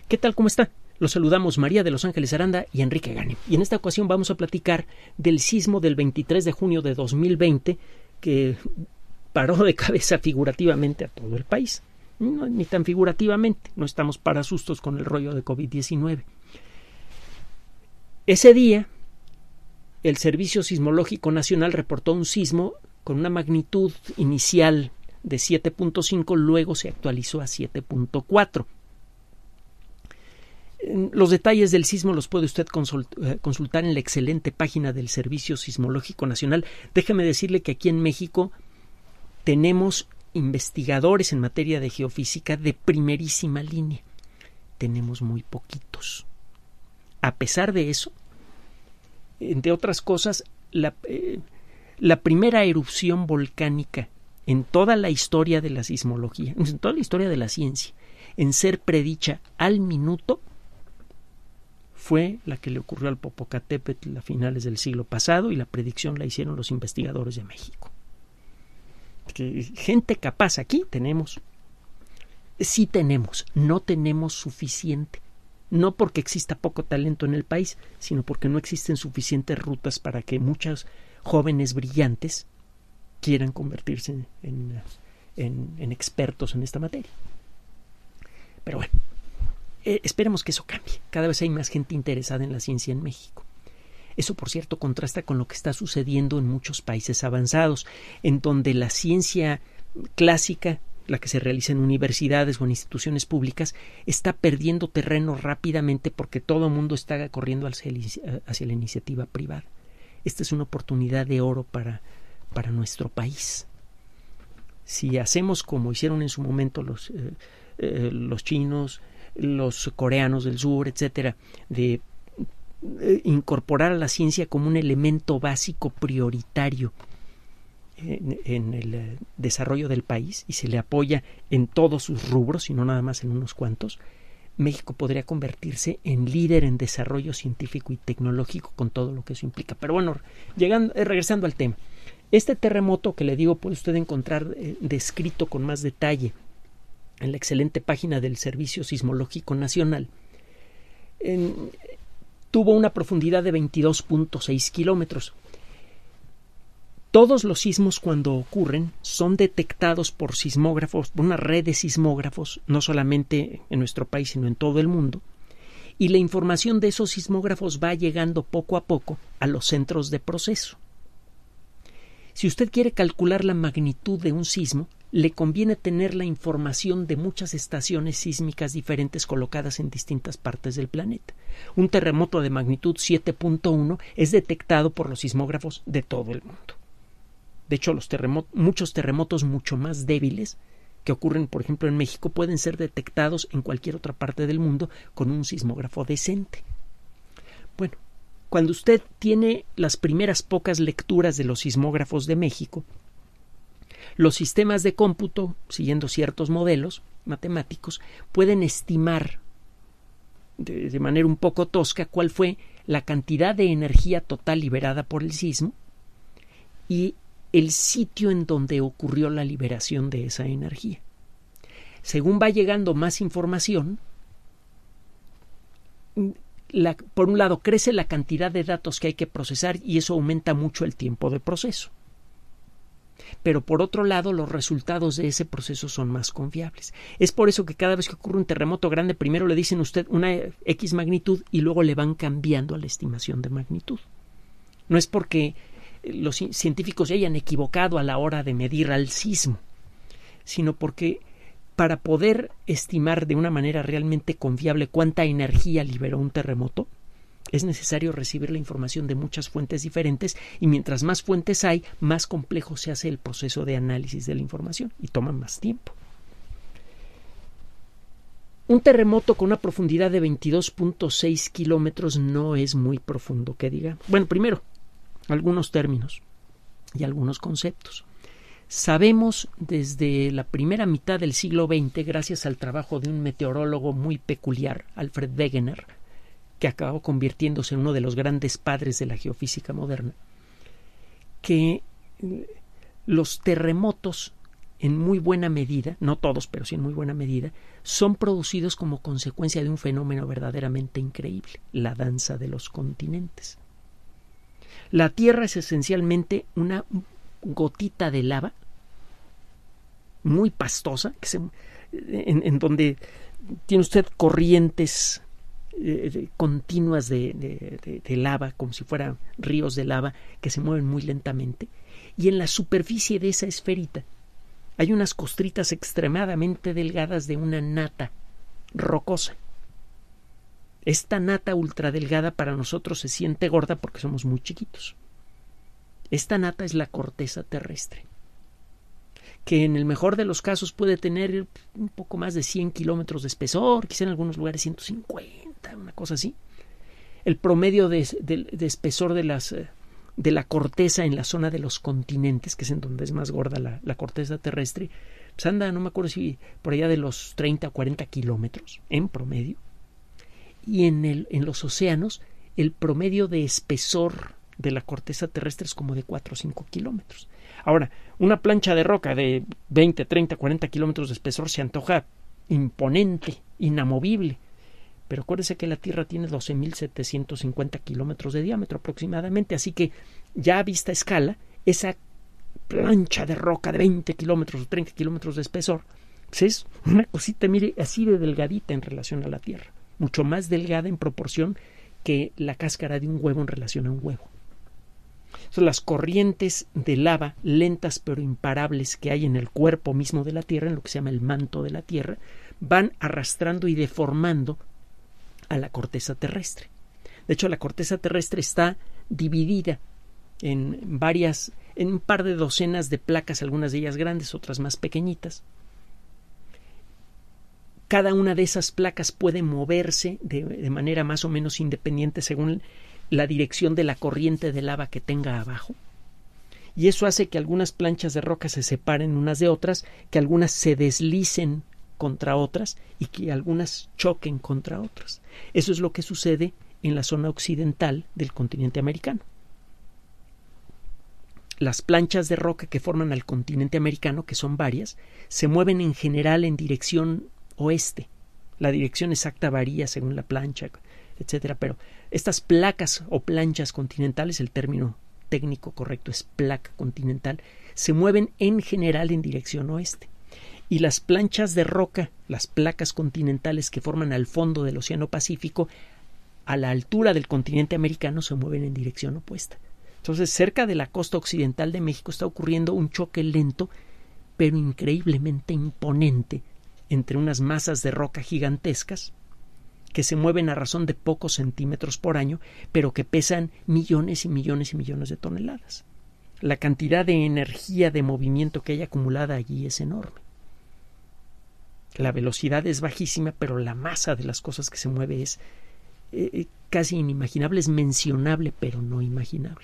¿Qué tal? ¿Cómo está? Los saludamos María de Los Ángeles Aranda y Enrique Ganem. Y en esta ocasión vamos a platicar del sismo del 23 de junio de 2020 que paró de cabeza figurativamente a todo el país. No, ni tan figurativamente, no estamos para sustos con el rollo de COVID-19. Ese día, el Servicio Sismológico Nacional reportó un sismo con una magnitud inicial de 7.5, luego se actualizó a 7.4. Los detalles del sismo los puede usted consultar en la excelente página del Servicio Sismológico Nacional. Déjeme decirle que aquí en México tenemos investigadores en materia de geofísica de primerísima línea. Tenemos muy poquitos. A pesar de eso, entre otras cosas, la primera erupción volcánica en toda la historia de la sismología, en toda la historia de la ciencia, en ser predicha al minuto, fue la que le ocurrió al Popocatépetl a finales del siglo pasado, y la predicción la hicieron los investigadores de México. Gente capaz aquí tenemos. Sí tenemos, no tenemos suficiente. No porque exista poco talento en el país, sino porque no existen suficientes rutas para que muchos jóvenes brillantes quieran convertirse en expertos en esta materia. Pero bueno, esperemos que eso cambie. Cada vez hay más gente interesada en la ciencia en México. Eso, por cierto, contrasta con lo que está sucediendo en muchos países avanzados, en donde la ciencia clásica, la que se realiza en universidades o en instituciones públicas, está perdiendo terreno rápidamente porque todo el mundo está corriendo hacia la iniciativa privada. Esta es una oportunidad de oro para nuestro país. Si hacemos como hicieron en su momento los chinos, los coreanos del sur, etcétera, de incorporar a la ciencia como un elemento básico prioritario en el desarrollo del país, y se le apoya en todos sus rubros y no nada más en unos cuantos, México podría convertirse en líder en desarrollo científico y tecnológico con todo lo que eso implica. Pero bueno, regresando al tema, este terremoto que le digo puede usted encontrar descrito con más detalle en la excelente página del Servicio Sismológico Nacional. Tuvo una profundidad de 22.6 kilómetros. Todos los sismos, cuando ocurren, son detectados por sismógrafos, por una red de sismógrafos, no solamente en nuestro país, sino en todo el mundo, y la información de esos sismógrafos va llegando poco a poco a los centros de proceso. Si usted quiere calcular la magnitud de un sismo, le conviene tener la información de muchas estaciones sísmicas diferentes colocadas en distintas partes del planeta. Un terremoto de magnitud 7.1 es detectado por los sismógrafos de todo el mundo. De hecho, muchos terremotos mucho más débiles que ocurren, por ejemplo, en México, pueden ser detectados en cualquier otra parte del mundo con un sismógrafo decente. Bueno, cuando usted tiene las primeras pocas lecturas de los sismógrafos de México, los sistemas de cómputo, siguiendo ciertos modelos matemáticos, pueden estimar de manera un poco tosca cuál fue la cantidad de energía total liberada por el sismo y el sitio en donde ocurrió la liberación de esa energía. Según va llegando más información, por un lado crece la cantidad de datos que hay que procesar y eso aumenta mucho el tiempo de proceso. Pero por otro lado, los resultados de ese proceso son más confiables. Es por eso que cada vez que ocurre un terremoto grande, primero le dicen a usted una X magnitud y luego le van cambiando a la estimación de magnitud. No es porque los científicos se hayan equivocado a la hora de medir al sismo, sino porque para poder estimar de una manera realmente confiable cuánta energía liberó un terremoto, es necesario recibir la información de muchas fuentes diferentes, y mientras más fuentes hay, más complejo se hace el proceso de análisis de la información y toma más tiempo. Un terremoto con una profundidad de 22.6 kilómetros no es muy profundo, que diga. Bueno, primero, algunos términos y algunos conceptos. Sabemos desde la primera mitad del siglo XX, gracias al trabajo de un meteorólogo muy peculiar, Alfred Wegener, que acabó convirtiéndose en uno de los grandes padres de la geofísica moderna, que los terremotos en muy buena medida, no todos, pero sí en muy buena medida, son producidos como consecuencia de un fenómeno verdaderamente increíble, la danza de los continentes. La Tierra es esencialmente una gotita de lava muy pastosa, en donde tiene usted corrientes continuas de lava, como si fueran ríos de lava que se mueven muy lentamente, y en la superficie de esa esferita hay unas costritas extremadamente delgadas de una nata rocosa. Esta nata ultradelgada para nosotros se siente gorda porque somos muy chiquitos. Esta nata es la corteza terrestre, que en el mejor de los casos puede tener un poco más de 100 kilómetros de espesor, quizá en algunos lugares 150, una cosa así. El promedio de espesor de la corteza en la zona de los continentes, que es en donde es más gorda la corteza terrestre, pues anda, no me acuerdo si por allá de los 30 o 40 kilómetros en promedio. Y en los océanos, el promedio de espesor de la corteza terrestre es como de 4 o 5 kilómetros. Ahora, una plancha de roca de 20, 30, 40 kilómetros de espesor se antoja imponente, inamovible. Pero acuérdese que la Tierra tiene 12.750 kilómetros de diámetro aproximadamente, así que ya a vista escala, esa plancha de roca de 20 kilómetros o 30 kilómetros de espesor, pues es una cosita, mire, así de delgadita en relación a la Tierra, mucho más delgada en proporción que la cáscara de un huevo en relación a un huevo. Son las corrientes de lava lentas pero imparables que hay en el cuerpo mismo de la Tierra, en lo que se llama el manto de la Tierra, van arrastrando y deformando a la corteza terrestre. De hecho, la corteza terrestre está dividida en un par de docenas de placas, algunas de ellas grandes, otras más pequeñitas. Cada una de esas placas puede moverse de manera más o menos independiente según la dirección de la corriente de lava que tenga abajo. Y eso hace que algunas planchas de roca se separen unas de otras, que algunas se deslicen contra otras y que algunas choquen contra otras. Eso es lo que sucede en la zona occidental del continente americano. Las planchas de roca que forman al continente americano, que son varias, se mueven en general en dirección oeste. La dirección exacta varía según la plancha, etcétera, pero estas placas o planchas continentales, el término técnico correcto es placa continental, se mueven en general en dirección oeste. Y las planchas de roca, las placas continentales que forman al fondo del Océano Pacífico, a la altura del continente americano se mueven en dirección opuesta. Entonces, cerca de la costa occidental de México está ocurriendo un choque lento, pero increíblemente imponente, entre unas masas de roca gigantescas que se mueven a razón de pocos centímetros por año, pero que pesan millones y millones y millones de toneladas. La cantidad de energía de movimiento que hay acumulada allí es enorme. La velocidad es bajísima, pero la masa de las cosas que se mueve es casi inimaginable, es mencionable, pero no imaginable.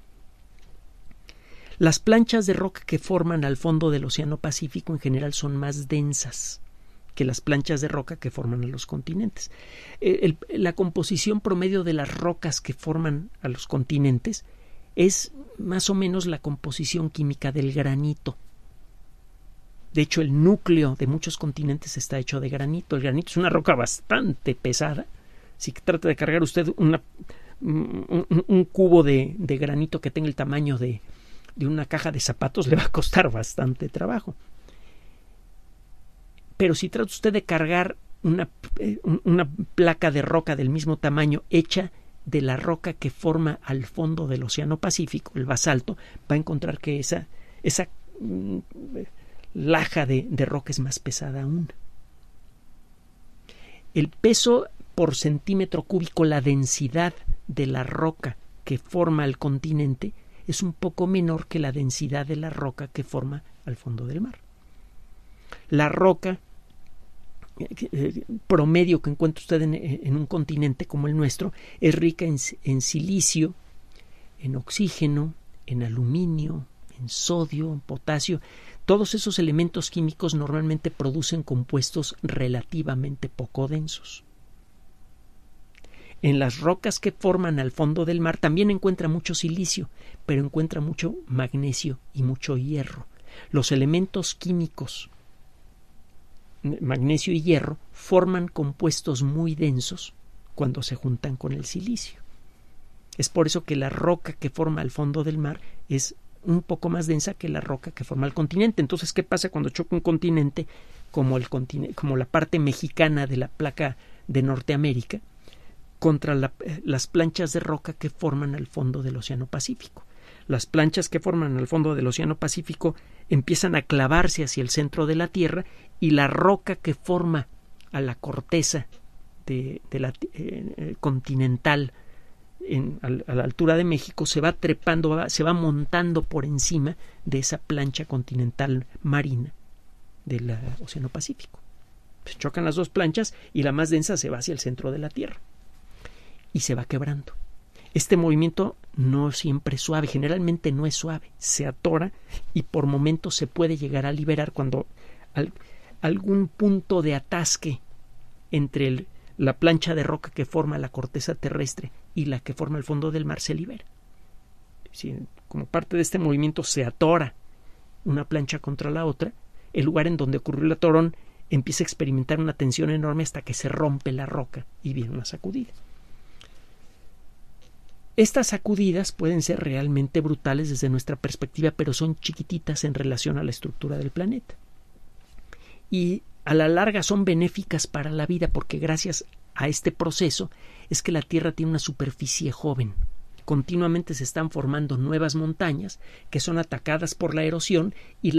Las planchas de roca que forman al fondo del Océano Pacífico en general son más densas que las planchas de roca que forman a los continentes. La composición promedio de las rocas que forman a los continentes es más o menos la composición química del granito. De hecho, el núcleo de muchos continentes está hecho de granito. El granito es una roca bastante pesada. Si trata de cargar usted un cubo de granito que tenga el tamaño de una caja de zapatos, le va a costar bastante trabajo. Pero si trata usted de cargar una placa de roca del mismo tamaño hecha de la roca que forma al fondo del Océano Pacífico, el basalto, va a encontrar que esa laja de roca es más pesada aún. El peso por centímetro cúbico, la densidad de la roca que forma el continente, es un poco menor que la densidad de la roca que forma al fondo del mar. La roca promedio que encuentra usted en un continente como el nuestro es rica en silicio, en oxígeno, en aluminio, en sodio, en potasio. Todos esos elementos químicos normalmente producen compuestos relativamente poco densos. En las rocas que forman al fondo del mar también encuentra mucho silicio, pero encuentra mucho magnesio y mucho hierro. Los elementos químicos magnesio y hierro forman compuestos muy densos cuando se juntan con el silicio. Es por eso que la roca que forma el fondo del mar es un poco más densa que la roca que forma el continente. Entonces, ¿qué pasa cuando choca un continente como la parte mexicana de la placa de Norteamérica contra las planchas de roca que forman el fondo del Océano Pacífico? Las planchas que forman el fondo del Océano Pacífico empiezan a clavarse hacia el centro de la Tierra y la roca que forma a la corteza de la continental a la altura de México se va trepando, se va montando por encima de esa plancha continental marina del Océano Pacífico. Pues chocan las dos planchas y la más densa se va hacia el centro de la Tierra y se va quebrando. Este movimiento no siempre es suave, generalmente no es suave, se atora y por momentos se puede llegar a liberar cuando algún punto de atasque entre la plancha de roca que forma la corteza terrestre y la que forma el fondo del mar se libera. Si como parte de este movimiento se atora una plancha contra la otra, el lugar en donde ocurrió el atorón empieza a experimentar una tensión enorme hasta que se rompe la roca y viene una sacudida. Estas sacudidas pueden ser realmente brutales desde nuestra perspectiva, pero son chiquititas en relación a la estructura del planeta. Y a la larga son benéficas para la vida porque gracias a este proceso es que la Tierra tiene una superficie joven. Continuamente se están formando nuevas montañas que son atacadas por la erosión y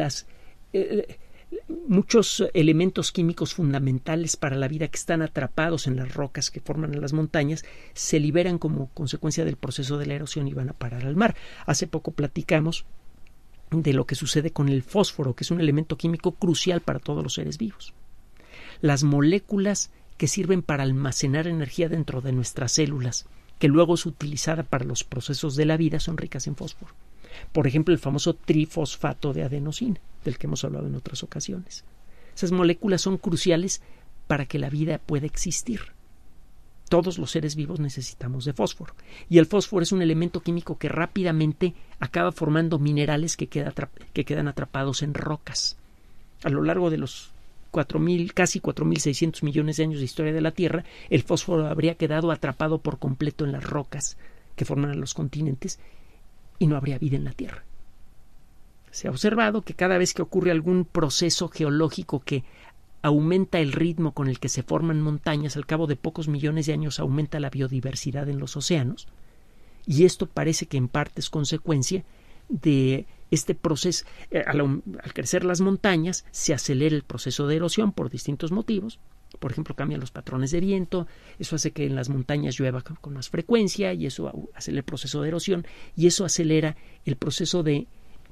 muchos elementos químicos fundamentales para la vida que están atrapados en las rocas que forman las montañas se liberan como consecuencia del proceso de la erosión y van a parar al mar. Hace poco platicamos de lo que sucede con el fósforo, que es un elemento químico crucial para todos los seres vivos. Las moléculas que sirven para almacenar energía dentro de nuestras células, que luego es utilizada para los procesos de la vida, son ricas en fósforo. Por ejemplo, el famoso trifosfato de adenosina, del que hemos hablado en otras ocasiones. Esas moléculas son cruciales para que la vida pueda existir. Todos los seres vivos necesitamos de fósforo. Y el fósforo es un elemento químico que rápidamente acaba formando minerales que quedan atrapados en rocas. A lo largo de los casi 4.600 millones de años de historia de la Tierra, el fósforo habría quedado atrapado por completo en las rocas que forman los continentes y no habría vida en la Tierra. Se ha observado que cada vez que ocurre algún proceso geológico que aumenta el ritmo con el que se forman montañas, al cabo de pocos millones de años aumenta la biodiversidad en los océanos, y esto parece que en parte es consecuencia de este proceso. Al crecer las montañas se acelera el proceso de erosión por distintos motivos. Por ejemplo, cambian los patrones de viento, eso hace que en las montañas llueva con más frecuencia y eso acelera el proceso de erosión y eso acelera el proceso de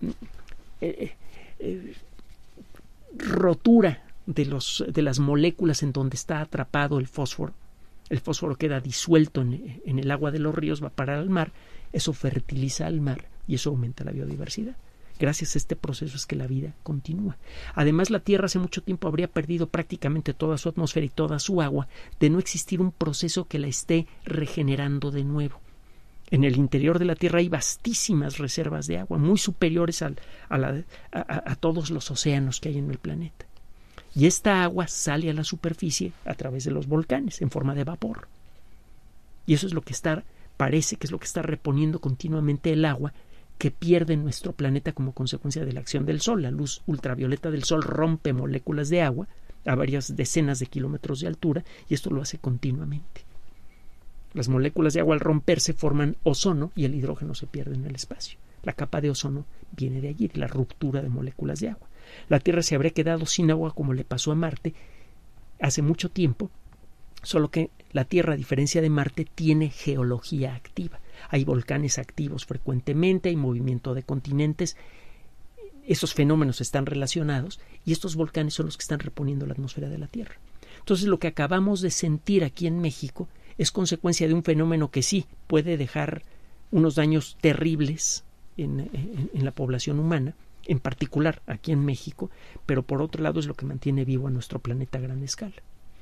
rotura de las moléculas en donde está atrapado el fósforo. El fósforo queda disuelto en el agua de los ríos, va a parar al mar, eso fertiliza al mar y eso aumenta la biodiversidad. Gracias a este proceso es que la vida continúa. Además, la Tierra hace mucho tiempo habría perdido prácticamente toda su atmósfera y toda su agua de no existir un proceso que la esté regenerando de nuevo. En el interior de la Tierra hay vastísimas reservas de agua, muy superiores a todos los océanos que hay en el planeta. Y esta agua sale a la superficie a través de los volcanes en forma de vapor. Y eso es lo que parece que es lo que está reponiendo continuamente el agua que pierde nuestro planeta como consecuencia de la acción del Sol. La luz ultravioleta del Sol rompe moléculas de agua a varias decenas de kilómetros de altura y esto lo hace continuamente. Las moléculas de agua al romperse forman ozono y el hidrógeno se pierde en el espacio. La capa de ozono viene de allí, de la ruptura de moléculas de agua. La Tierra se habría quedado sin agua como le pasó a Marte hace mucho tiempo, solo que la Tierra, a diferencia de Marte, tiene geología activa. Hay volcanes activos frecuentemente, hay movimiento de continentes. Esos fenómenos están relacionados y estos volcanes son los que están reponiendo la atmósfera de la Tierra. Entonces, lo que acabamos de sentir aquí en México es consecuencia de un fenómeno que sí puede dejar unos daños terribles en la población humana, en particular aquí en México, pero por otro lado es lo que mantiene vivo a nuestro planeta a gran escala.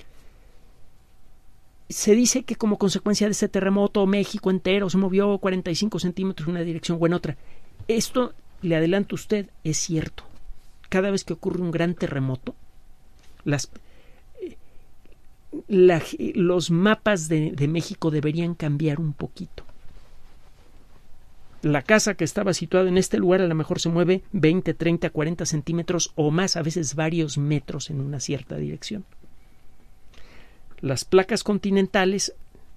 Se dice que como consecuencia de este terremoto México entero se movió 45 centímetros en una dirección o en otra. Esto, le adelanto a usted, es cierto. cada vez que ocurre un gran terremoto, los mapas de México deberían cambiar un poquito. La casa que estaba situada en este lugar a lo mejor se mueve 20, 30, 40 centímetros o más, a veces varios metros en una cierta dirección. Las placas continentales,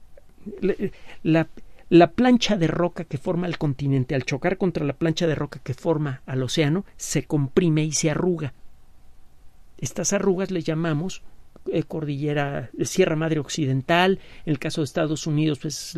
la plancha de roca que forma el continente, al chocar contra la plancha de roca que forma al océano, se comprime y se arruga. Estas arrugas le llamamos cordillera, Sierra Madre Occidental. En el caso de Estados Unidos, pues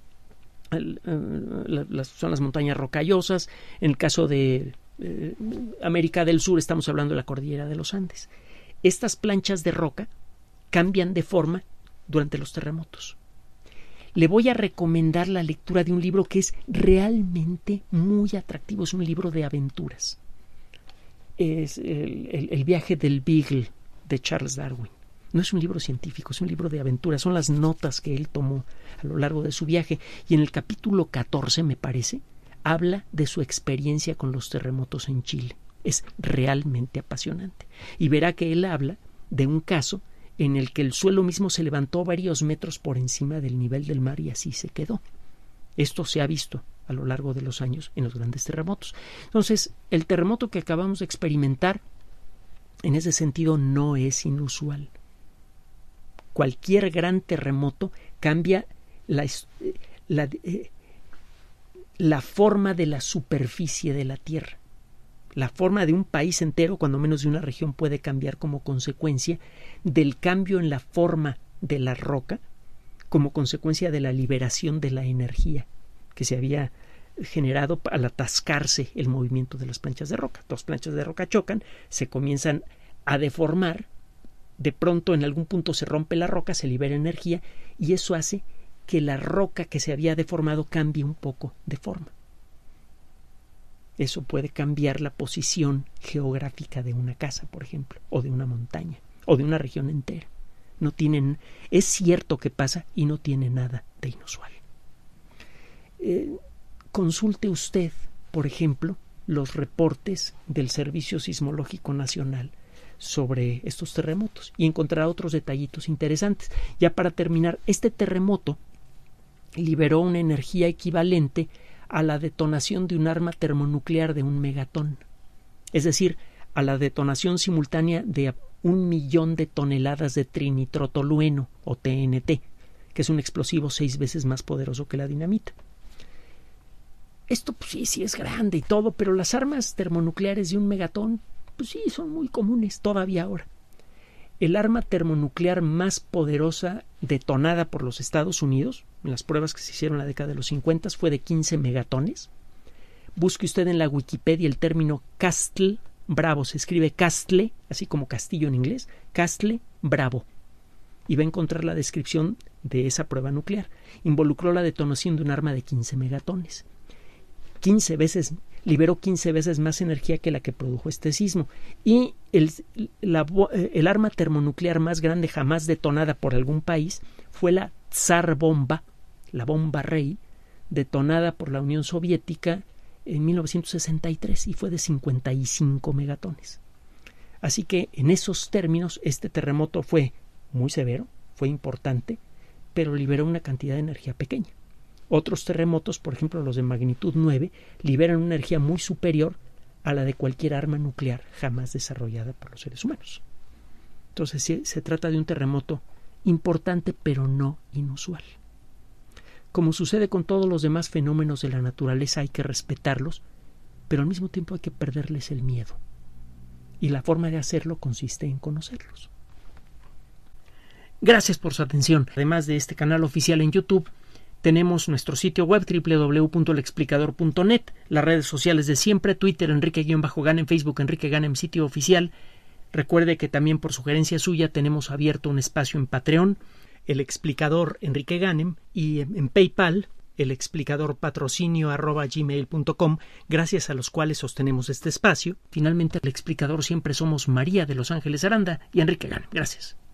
son las montañas rocallosas. En el caso de América del Sur estamos hablando de la cordillera de los Andes. Estas planchas de roca cambian de forma durante los terremotos. Le voy a recomendar la lectura de un libro que es realmente muy atractivo. Es un libro de aventuras. Es el viaje del Beagle de Charles Darwin. No es un libro científico, es un libro de aventuras. Son las notas que él tomó a lo largo de su viaje. Y en el capítulo 14, me parece, habla de su experiencia con los terremotos en Chile. Es realmente apasionante. Y verá que él habla de un caso en el que el suelo mismo se levantó varios metros por encima del nivel del mar y así se quedó. Esto se ha visto a lo largo de los años en los grandes terremotos. Entonces, el terremoto que acabamos de experimentar, en ese sentido, no es inusual. Cualquier gran terremoto cambia la forma de la superficie de la Tierra. La forma de un país entero, cuando menos de una región, puede cambiar como consecuencia del cambio en la forma de la roca, como consecuencia de la liberación de la energía que se había generado al atascarse el movimiento de las planchas de roca. Dos planchas de roca chocan, se comienzan a deformar, de pronto en algún punto se rompe la roca, se libera energía y eso hace que la roca que se había deformado cambie un poco de forma. Eso puede cambiar la posición geográfica de una casa, por ejemplo, o de una montaña, o de una región entera. Es cierto que pasa y no tiene nada de inusual. Consulte usted, por ejemplo, los reportes del Servicio Sismológico Nacional sobre estos terremotos y encontrará otros detallitos interesantes. Ya para terminar, este terremoto liberó una energía equivalente a la detonación de un arma termonuclear de 1 megatón, es decir, a la detonación simultánea de 1 millón de toneladas de trinitrotolueno o TNT, que es un explosivo 6 veces más poderoso que la dinamita. Esto pues, sí es grande y todo, pero las armas termonucleares de 1 megatón pues sí son muy comunes todavía ahora. El arma termonuclear más poderosa detonada por los Estados Unidos, en las pruebas que se hicieron en la década de los 50, fue de 15 megatones. Busque usted en la Wikipedia el término Castle Bravo, se escribe Castle, así como castillo en inglés, Castle Bravo, y va a encontrar la descripción de esa prueba nuclear. Involucró la detonación de un arma de 15 megatones. Liberó 15 veces más energía que la que produjo este sismo. Y el arma termonuclear más grande jamás detonada por algún país fue la Tsar Bomba, la bomba rey, detonada por la Unión Soviética en 1963 y fue de 55 megatones. Así que en esos términos este terremoto fue muy severo, fue importante, pero liberó una cantidad de energía pequeña. Otros terremotos, por ejemplo los de magnitud 9, liberan una energía muy superior a la de cualquier arma nuclear jamás desarrollada por los seres humanos. Entonces sí, se trata de un terremoto importante pero no inusual. Como sucede con todos los demás fenómenos de la naturaleza, hay que respetarlos, pero al mismo tiempo hay que perderles el miedo. Y la forma de hacerlo consiste en conocerlos. Gracias por su atención. Además de este canal oficial en YouTube, tenemos nuestro sitio web www.elexplicador.net, las redes sociales de siempre, Twitter Enrique-Ganem, Facebook Enrique Ganem, sitio oficial. Recuerde que también por sugerencia suya tenemos abierto un espacio en Patreon, El Explicador Enrique Ganem, y en PayPal, elexplicadorpatrocinio@gmail.com, gracias a los cuales sostenemos este espacio. Finalmente, El Explicador siempre somos María de Los Ángeles Aranda y Enrique Ganem. Gracias.